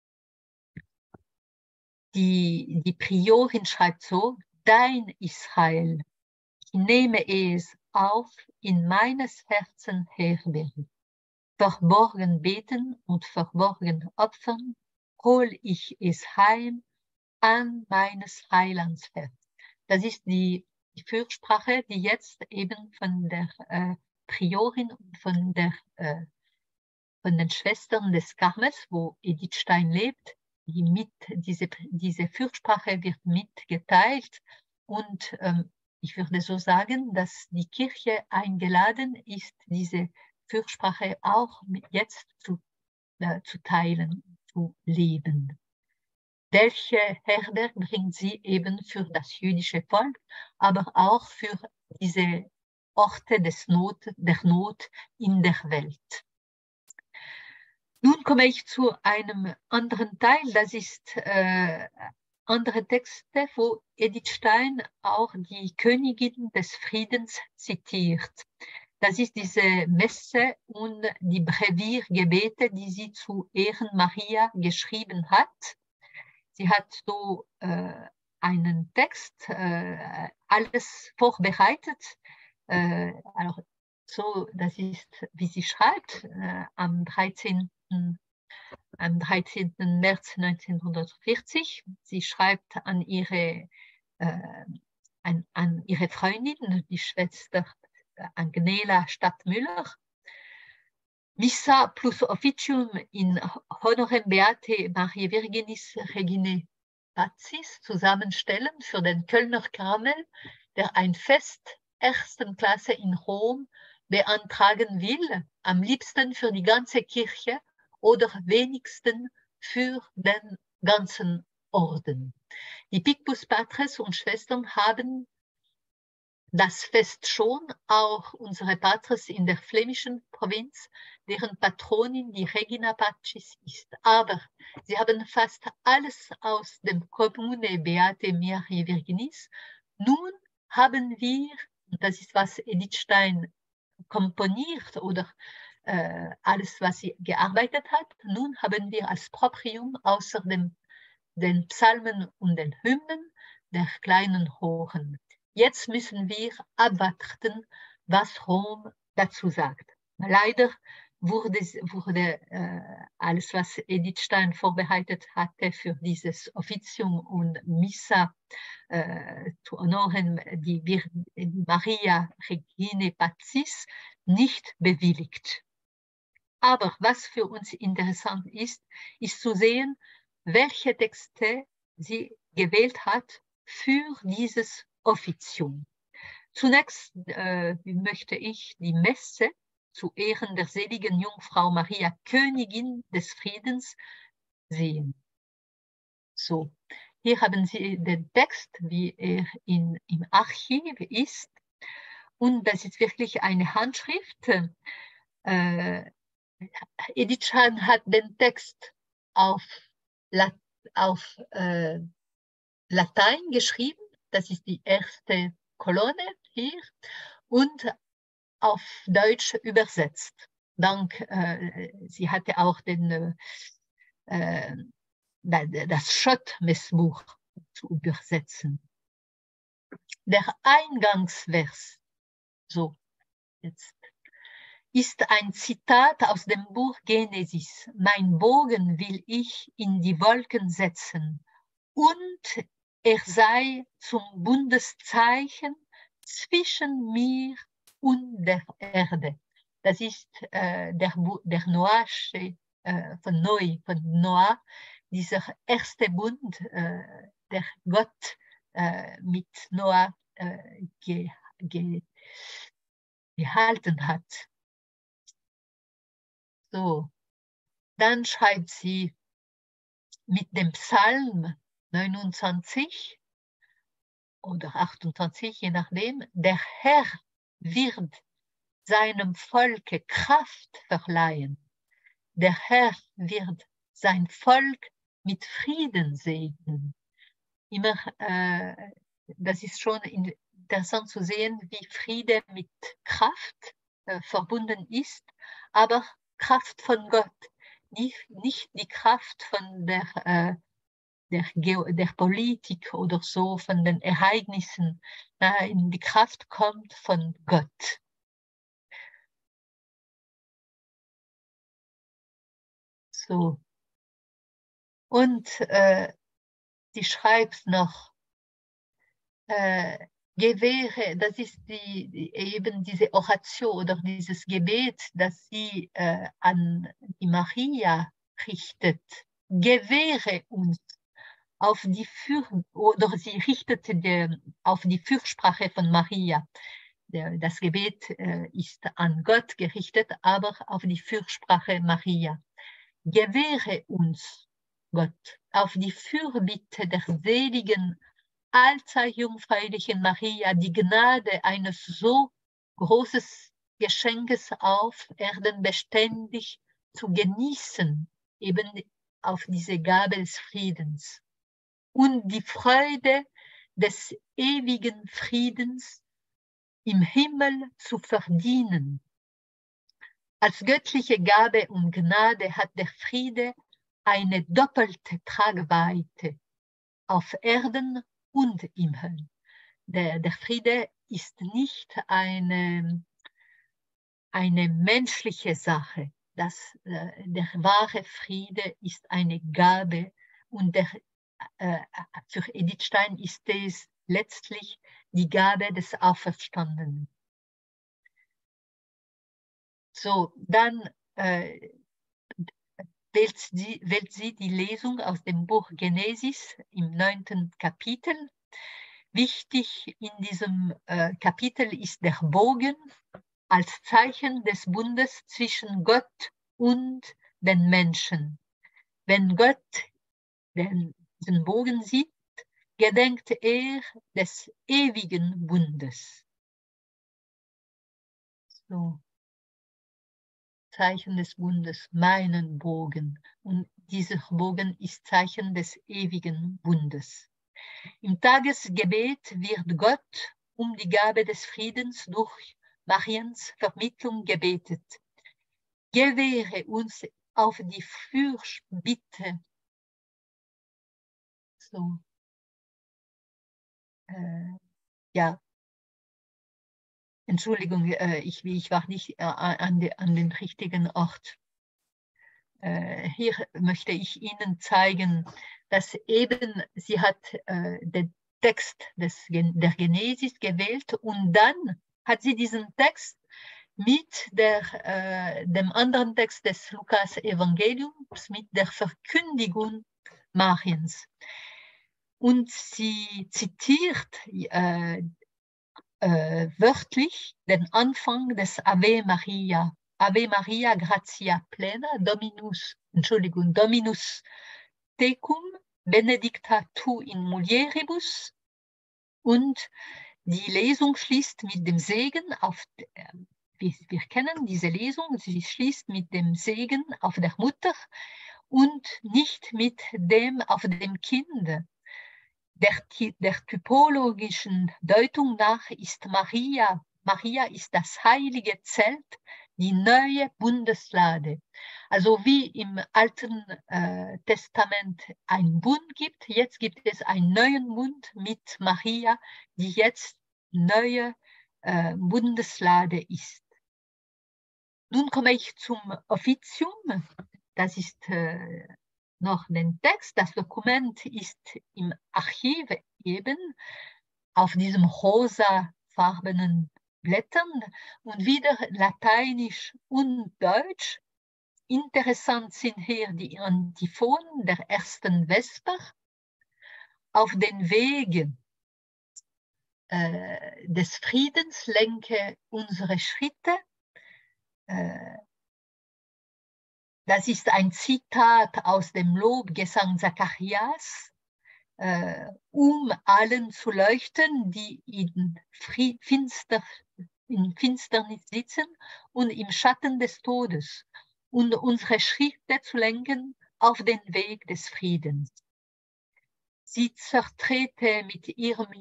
die, die Priorin schreibt so: Dein Israel, ich nehme es auf in meines Herzens Herberge. Verborgen beten und verborgen opfern, hol ich es heim an meines Heilands Herz. Das ist die, die Fürsprache, die jetzt eben von der äh, Priorin und von, der, äh, von den Schwestern des Karmels, wo Edith Stein lebt, die mit, diese, diese Fürsprache wird mitgeteilt und ähm, ich würde so sagen, dass die Kirche eingeladen ist, diese Fürsprache auch jetzt zu, äh, zu teilen, zu leben. Welche Herberg bringt sie eben für das jüdische Volk, aber auch für diese Orte des Not, der Not in der Welt. Nun komme ich zu einem anderen Teil, das ist äh, andere Texte, wo Edith Stein auch die Königin des Friedens zitiert. Das ist diese Messe und die Breviergebete, die sie zu Ehren Maria geschrieben hat. Sie hat so äh, einen Text, äh, alles vorbereitet. Äh, also, so, das ist, wie sie schreibt, äh, am dreizehnten am dreizehnten März neunzehnhundertvierzig. Sie schreibt an ihre, äh, an, an ihre Freundin, die Schwester Agnela Stadtmüller. Missa plus officium in honorem Beate Mariae Virginis Reginae Pacis zusammenstellen für den Kölner Karmel, der ein Fest ersten Klasse in Rom beantragen will, am liebsten für die ganze Kirche oder wenigstens für den ganzen Orden. Die Picpus Patres und Schwestern haben das Fest schon, auch unsere Patres in der flämischen Provinz, deren Patronin die Regina Pacis ist. Aber sie haben fast alles aus dem Commune Beate Mariae Virginis. Nun haben wir, das ist was Edith Stein komponiert oder äh, alles, was sie gearbeitet hat, nun haben wir als Proprium außer dem, den Psalmen und den Hymnen der kleinen Horen. Jetzt müssen wir abwarten, was Rom dazu sagt. Leider wurde, wurde äh, alles, was Edith Stein vorbereitet hatte für dieses Offizium und Missa äh, zu honoren, die, die Maria Reginae Pacis, nicht bewilligt. Aber was für uns interessant ist, ist zu sehen, welche Texte sie gewählt hat für dieses Offizium. Zunächst äh, möchte ich die Messe zu Ehren der seligen Jungfrau Maria, Königin des Friedens, sehen. So, hier haben Sie den Text, wie er in, im Archiv ist. Und das ist wirklich eine Handschrift. Äh, Edith Stein hat den Text auf, Lat auf äh, Latein geschrieben. Das ist die erste Kolonne hier. Und auf Deutsch übersetzt. Dank, äh, sie hatte auch den, äh, das Schott-Messbuch zu übersetzen. Der Eingangsvers, so jetzt, ist ein Zitat aus dem Buch Genesis. Mein Bogen will ich in die Wolken setzen und er sei zum Bundeszeichen zwischen mir und der Erde. Das ist äh, der, der Noahsche, äh, von Noah, von Noah, dieser erste Bund, äh, der Gott äh, mit Noah äh, ge, ge, gehalten hat. So, dann schreibt sie mit dem Psalm neunundzwanzig oder achtundzwanzig, je nachdem, der Herr wird seinem Volke Kraft verleihen. Der Herr wird sein Volk mit Frieden segnen. Immer, äh, das ist schon interessant zu sehen, wie Friede mit Kraft äh, verbunden ist, aber Kraft von Gott. nicht, nicht die Kraft von der, äh, der, Geo der Politik oder so, von den Ereignissen. Nein, die Kraft kommt von Gott. So. Und äh, sie schreibt noch, äh, gewähre, das ist die, die, eben diese Oratio oder dieses Gebet, das sie äh, an die Maria richtet. Gewähre uns auf die Für oder sie richtete die, auf die Fürsprache von Maria. Der, das Gebet äh, ist an Gott gerichtet, aber auf die Fürsprache Maria. Gewähre uns, Gott, auf die Fürbitte der seligen, allzeit jungfräulichen Maria die Gnade eines so großes Geschenkes auf Erden beständig zu genießen, eben auf diese Gabe des Friedens. Und die Freude des ewigen Friedens im Himmel zu verdienen. Als göttliche Gabe und Gnade hat der Friede eine doppelte Tragweite auf Erden und im Himmel. Der, der Friede ist nicht eine, eine menschliche Sache. Das, äh, der wahre Friede ist eine Gabe und der, äh, für Edith Stein ist es letztlich die Gabe des Auferstandenen. So, dann äh, wählt, sie, wählt sie die Lesung aus dem Buch Genesis im neunten Kapitel. Wichtig in diesem äh, Kapitel ist der Bogen als Zeichen des Bundes zwischen Gott und den Menschen. Wenn Gott den, den Bogen sieht, gedenkt er des ewigen Bundes. So. Zeichen des Bundes, meinen Bogen. Und dieser Bogen ist Zeichen des ewigen Bundes. Im Tagesgebet wird Gott um die Gabe des Friedens durch Mariens Vermittlung gebetet. Gewähre uns auf die Fürbitte. So. Äh, ja. Entschuldigung, äh, ich, ich war nicht äh, an, de, an den richtigen Ort. Äh, hier möchte ich Ihnen zeigen, dass eben sie hat äh, den Text des, der Genesis gewählt und dann hat sie diesen Text mit der, äh, dem anderen Text des Lukas-Evangeliums, mit der Verkündigung Mariens. Und sie zitiert äh, äh, wörtlich den Anfang des Ave Maria. Ave Maria gratia plena, Dominus, Entschuldigung, Dominus tecum, benedicta tu in mulieribus. Und die Lesung schließt mit dem Segen auf, äh, wir, wir kennen diese Lesung, sie schließt mit dem Segen auf der Mutter und nicht mit dem auf dem Kind. Der, der typologischen Deutung nach ist Maria, Maria ist das heilige Zelt, die neue Bundeslade. Also wie im Alten äh, Testament ein Bund gibt, jetzt gibt es einen neuen Bund mit Maria, die jetzt neue äh, Bundeslade ist. Nun komme ich zum Offizium. Das ist äh, noch den Text. Das Dokument ist im Archiv eben auf diesem rosafarbenen Blättern und wieder Lateinisch und Deutsch. Interessant sind hier die Antiphonen der ersten Vesper. Auf den Wegen äh, des Friedens lenke unsere Schritte. Äh, Das ist ein Zitat aus dem Lobgesang Zacharias, äh, um allen zu leuchten, die in, Finster, in Finsternis sitzen und im Schatten des Todes, und unsere Schritte zu lenken auf den Weg des Friedens. Sie zertrete mit ihrem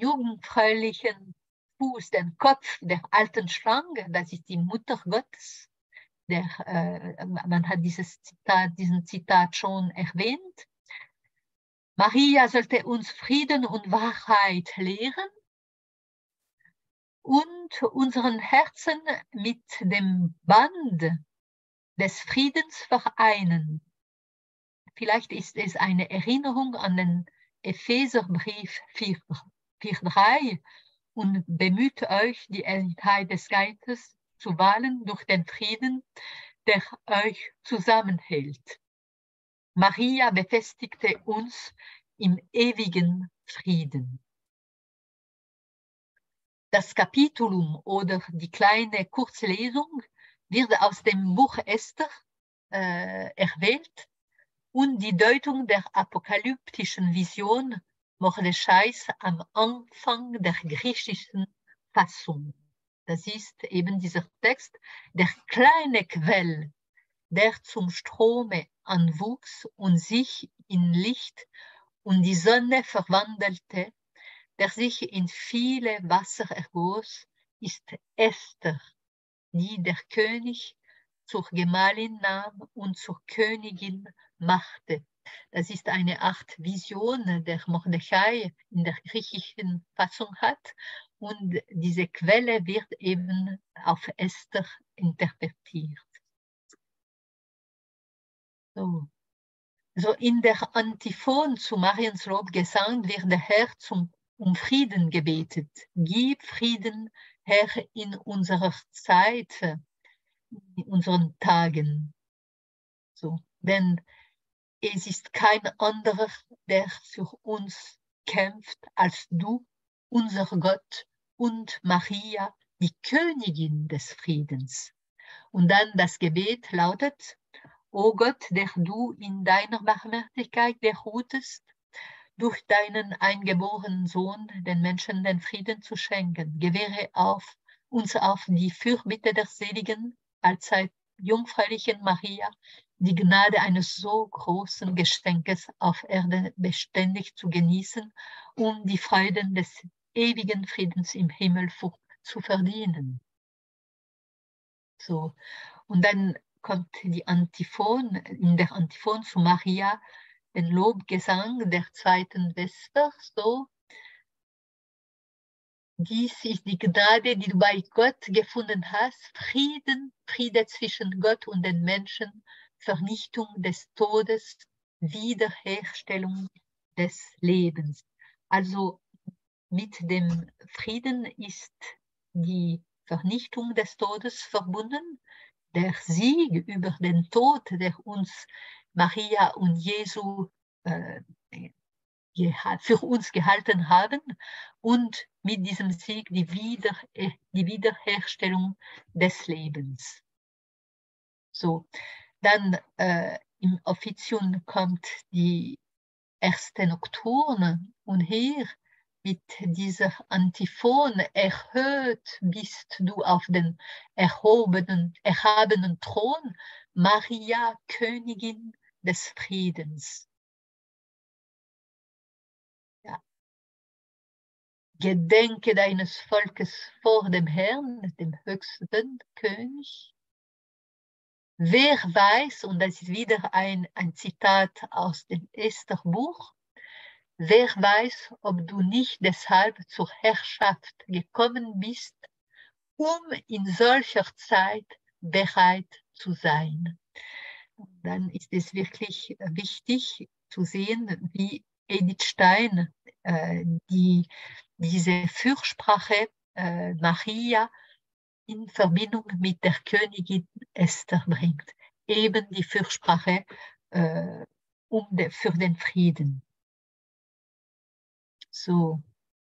jugendfräulichen Fuß den Kopf der alten Schlange, das ist die Mutter Gottes, der, äh, man hat dieses Zitat, diesen Zitat schon erwähnt. Maria sollte uns Frieden und Wahrheit lehren und unseren Herzen mit dem Band des Friedens vereinen. Vielleicht ist es eine Erinnerung an den Epheserbrief vier Komma drei und bemüht euch, die Einheit des Geistes zu wahren durch den Frieden, der euch zusammenhält. Maria befestigte uns im ewigen Frieden. Das Kapitulum oder die kleine Kurzlesung wird aus dem Buch Esther äh, erwähnt und die Deutung der apokalyptischen Vision Mordescheis am Anfang der griechischen Fassung. Das ist eben dieser Text, der kleine Quell, der zum Strome anwuchs und sich in Licht und die Sonne verwandelte, der sich in viele Wasser ergoss, ist Esther, die der König zur Gemahlin nahm und zur Königin machte. Das ist eine Art Vision, der Mordechai in der griechischen Fassung hat. Und diese Quelle wird eben auf Esther interpretiert. So. So in der Antiphon zu Mariens Lobgesang wird der Herr zum, um Frieden gebetet. Gib Frieden, Herr, in unserer Zeit, in unseren Tagen. So. Denn es ist kein anderer, der für uns kämpft, als du, unser Gott, und Maria, die Königin des Friedens. Und dann das Gebet lautet: O Gott, der du in deiner Barmherzigkeit beruhtest, durch deinen eingeborenen Sohn den Menschen den Frieden zu schenken, gewähre auf uns auf die Fürbitte der seligen, allzeit jungfräulichen Maria, die Gnade eines so großen Geschenkes auf Erden beständig zu genießen, um die Freuden des ewigen Friedens im Himmel zu verdienen. So. Und dann kommt die Antiphon, in der Antiphon zu Maria, den Lobgesang der zweiten Vesper, so: Dies ist die Gnade, die du bei Gott gefunden hast, Frieden, Friede zwischen Gott und den Menschen, Vernichtung des Todes, Wiederherstellung des Lebens. Also mit dem Frieden ist die Vernichtung des Todes verbunden, der Sieg über den Tod, der uns Maria und Jesu äh, für uns gehalten haben, und mit diesem Sieg die, Wieder, die Wiederherstellung des Lebens. So, dann äh, im Offizium kommt die erste Nocturne und hier mit dieser Antiphon: Erhöht bist du auf den erhobenen, erhabenen Thron, Maria, Königin des Friedens. Ja. Gedenke deines Volkes vor dem Herrn, dem höchsten König. Wer weiß, und das ist wieder ein, ein Zitat aus dem Esther-Buch, wer weiß, ob du nicht deshalb zur Herrschaft gekommen bist, um in solcher Zeit bereit zu sein. Dann ist es wirklich wichtig zu sehen, wie Edith Stein äh, die, diese Fürsprache äh, Maria in Verbindung mit der Königin Esther bringt. Eben die Fürsprache äh, um de, für den Frieden. So.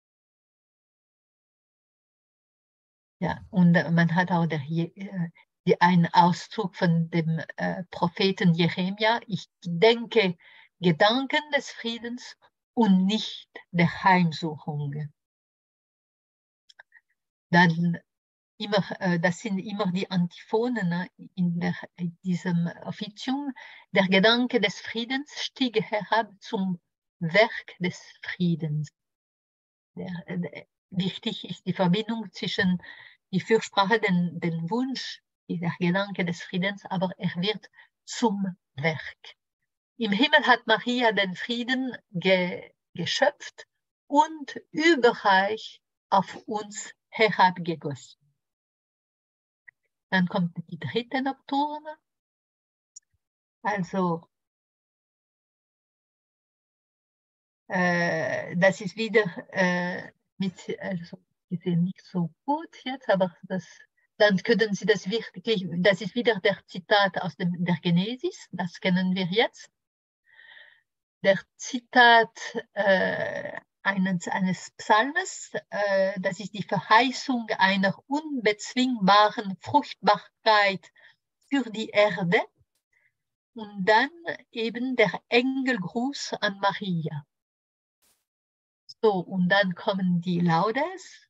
Ja, und man hat auch der, äh, die, einen Auszug von dem äh, Propheten Jeremia: Ich denke Gedanken des Friedens und nicht der Heimsuchung. Dann immer, äh, das sind immer die Antiphonen in, der, in diesem Offizium. Der Gedanke des Friedens stieg herab zum Werk des Friedens. Der, der, wichtig ist die Verbindung zwischen die Fürsprache, den, den Wunsch der Gedanke des Friedens, aber er wird zum Werk. Im Himmel hat Maria den Frieden ge geschöpft und überreich auf uns herabgegossen. Dann kommt die dritte Nocturne. Also, äh, das ist wieder äh, mit, also, ich sehe nicht so gut jetzt, aber das, dann können Sie das wirklich, das ist wieder der Zitat aus dem, der Genesis, das kennen wir jetzt. Der Zitat äh, eines, eines Psalmes, äh, das ist die Verheißung einer unbezwingbaren Fruchtbarkeit für die Erde. Und dann eben der Engelgruß an Maria. So, und dann kommen die Laudes.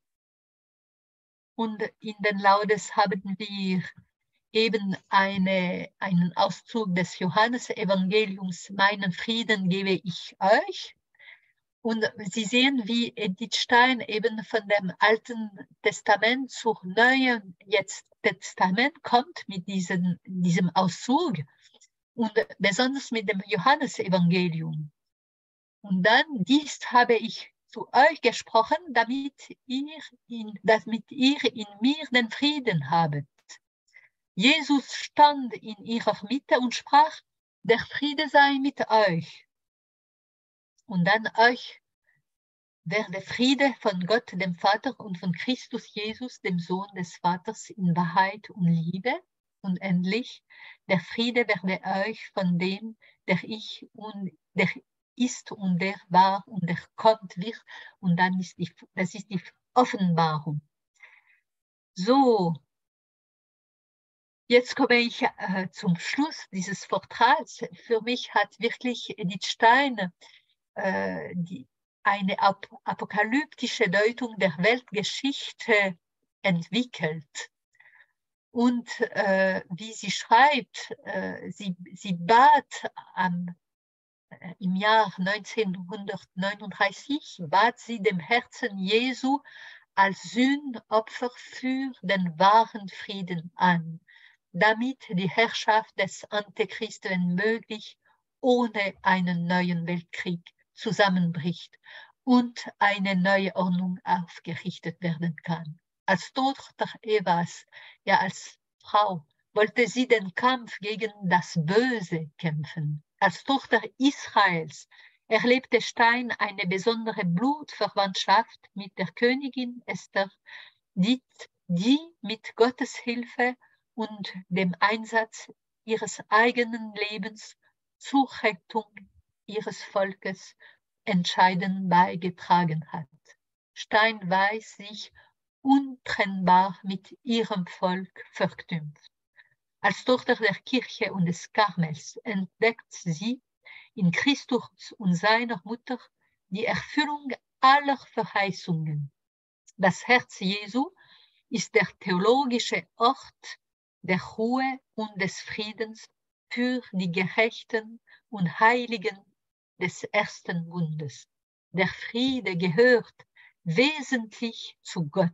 Und in den Laudes haben wir eben eine, einen Auszug des Johannesevangeliums, meinen Frieden gebe ich euch. Und Sie sehen, wie Edith Stein eben von dem Alten Testament zum Neuen jetzt Testament kommt mit diesem, diesem Auszug. Und besonders mit dem Johannesevangelium. Und dann, dies habe ich zu euch gesprochen, damit ihr, in, damit ihr in mir den Frieden habet. Jesus stand in ihrer Mitte und sprach, der Friede sei mit euch. Und dann euch werde Friede von Gott, dem Vater, und von Christus Jesus, dem Sohn des Vaters, in Wahrheit und Liebe. Und endlich, der Friede werde euch von dem, der ich und der ist und der war und der kommt wird. Und dann ist die, das ist die Offenbarung. So, jetzt komme ich äh, zum Schluss dieses Vortrags. Für mich hat wirklich Edith Stein äh, die, eine ap apokalyptische Deutung der Weltgeschichte entwickelt. Und äh, wie sie schreibt, äh, sie, sie bat am, äh, im Jahr neunzehnhundertneununddreißig, bat sie dem Herzen Jesu als Sühnopfer für den wahren Frieden an, damit die Herrschaft des Antichrist, wenn möglich, ohne einen neuen Weltkrieg zusammenbricht und eine neue Ordnung aufgerichtet werden kann. Als Tochter Evas, ja als Frau, wollte sie den Kampf gegen das Böse kämpfen. Als Tochter Israels erlebte Stein eine besondere Blutverwandtschaft mit der Königin Esther, die, die mit Gottes Hilfe und dem Einsatz ihres eigenen Lebens zur Rettung ihres Volkes entscheidend beigetragen hat. Stein weiß sich untrennbar mit ihrem Volk verknüpft. Als Tochter der Kirche und des Karmels entdeckt sie in Christus und seiner Mutter die Erfüllung aller Verheißungen. Das Herz Jesu ist der theologische Ort der Ruhe und des Friedens für die Gerechten und Heiligen des ersten Bundes. Der Friede gehört wesentlich zu Gott.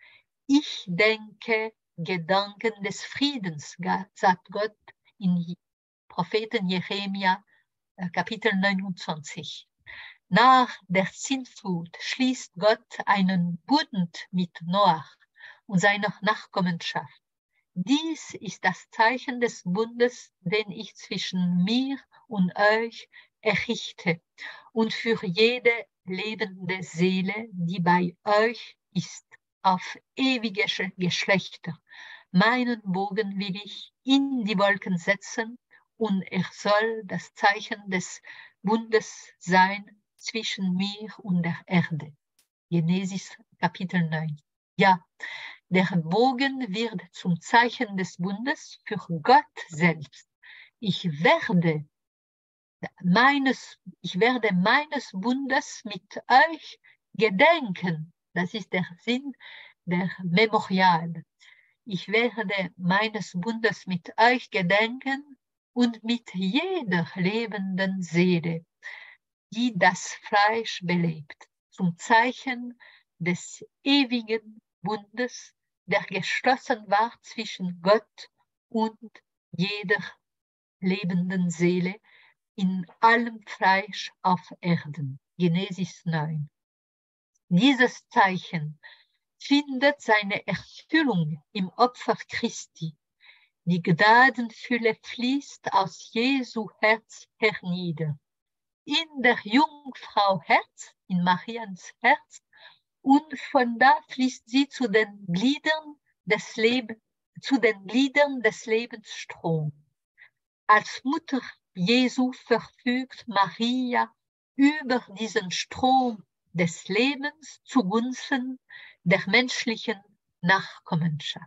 Ich denke Gedanken des Friedens, sagt Gott in Propheten Jeremia, Kapitel neunundzwanzig. Nach der Sintflut schließt Gott einen Bund mit Noach und seiner Nachkommenschaft. Dies ist das Zeichen des Bundes, den ich zwischen mir und euch errichte und für jede lebende Seele, die bei euch ist, auf ewige Geschlechter. Meinen Bogen will ich in die Wolken setzen und er soll das Zeichen des Bundes sein zwischen mir und der Erde. Genesis Kapitel neun. Ja, der Bogen wird zum Zeichen des Bundes für Gott selbst. Ich werde meines, ich werde meines Bundes mit euch gedenken. Das ist der Sinn der Memorial. Ich werde meines Bundes mit euch gedenken und mit jeder lebenden Seele, die das Fleisch belebt, zum Zeichen des ewigen Bundes, der geschlossen war zwischen Gott und jeder lebenden Seele in allem Fleisch auf Erden. Genesis neun. Dieses Zeichen findet seine Erfüllung im Opfer Christi. Die Gnadenfülle fließt aus Jesu Herz hernieder. In der Jungfrau Herz, in Mariens Herz, und von da fließt sie zu den Gliedern des Lebens, zu den Gliedern des Lebensstroms. Als Mutter Jesu verfügt Maria über diesen Strom des Lebens zugunsten der menschlichen Nachkommenschaft.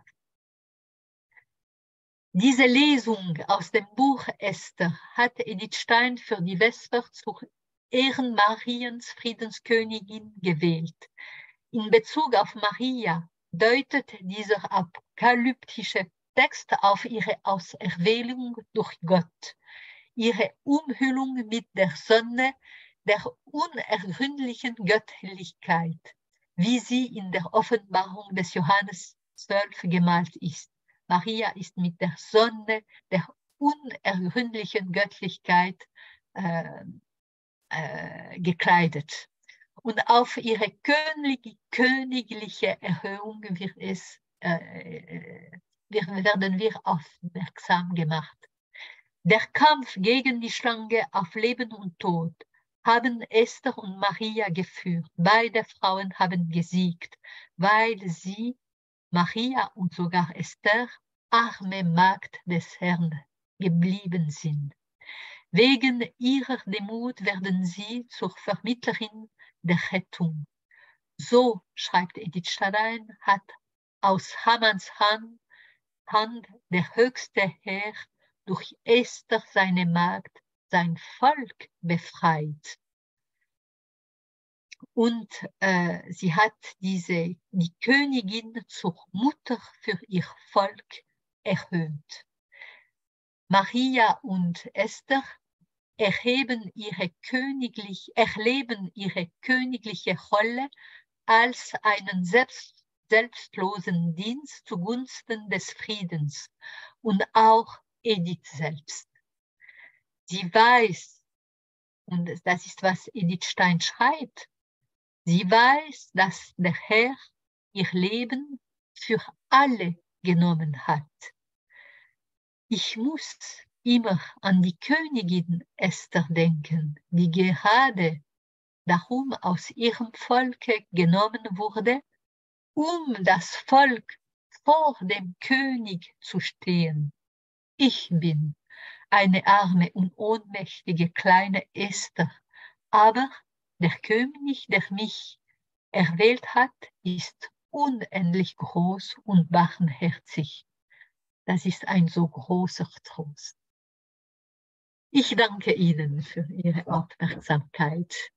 Diese Lesung aus dem Buch Esther hat Edith Stein für die Vesper zu Ehren Mariens Friedenskönigin gewählt. In Bezug auf Maria deutet dieser apokalyptische Text auf ihre Auserwählung durch Gott, ihre Umhüllung mit der Sonne der unergründlichen Göttlichkeit, wie sie in der Offenbarung des Johannes zwölf gemalt ist. Maria ist mit der Sonne der unergründlichen Göttlichkeit äh, äh, gekleidet. Und auf ihre königliche, königliche Erhöhung wird es, äh, werden wir aufmerksam gemacht. Der Kampf gegen die Schlange auf Leben und Tod haben Esther und Maria geführt. Beide Frauen haben gesiegt, weil sie, Maria und sogar Esther, arme Magd des Herrn geblieben sind. Wegen ihrer Demut werden sie zur Vermittlerin der Rettung. So, schreibt Edith Stein, hat aus Hamans Hand, Hand der höchste Herr durch Esther, seine Magd, sein Volk befreit. Und äh, sie hat diese, die Königin zur Mutter für ihr Volk erhöht. Maria und Esther erheben ihre königlich, erleben ihre königliche Rolle als einen selbst, selbstlosen Dienst zugunsten des Friedens und auch Edith selbst. Sie weiß, und das ist, was Edith Stein schreibt, sie weiß, dass der Herr ihr Leben für alle genommen hat. Ich muss immer an die Königin Esther denken, die gerade darum aus ihrem Volke genommen wurde, um das Volk vor dem König zu stehen. Ich bin eine arme und ohnmächtige kleine Esther, aber der König, der mich erwählt hat, ist unendlich groß und barmherzig. Das ist ein so großer Trost. Ich danke Ihnen für Ihre Aufmerksamkeit.